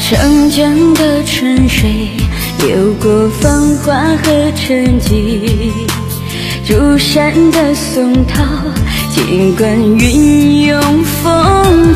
长江的春水流过芳华和沉寂，竹山的松涛尽管云涌风